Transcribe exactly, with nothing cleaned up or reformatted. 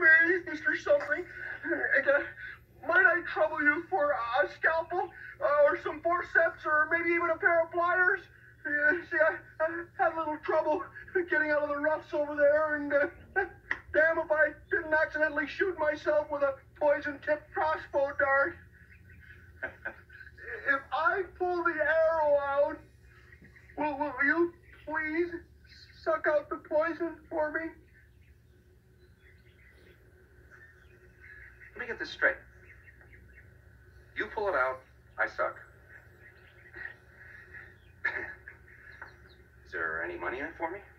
me, Mister Something. Uh, might I trouble you for a scalpel, uh, or some forceps, or maybe even a pair of pliers? Uh, see, I, I had a little trouble getting out of the roughs over there, and uh, damn if I didn't accidentally shoot myself with a poison-tipped crossbow dart. If I pull the arrow out, will, will you please suck out the poison for me? Let me get this straight. You pull it out, I suck. Is there any money in it for me?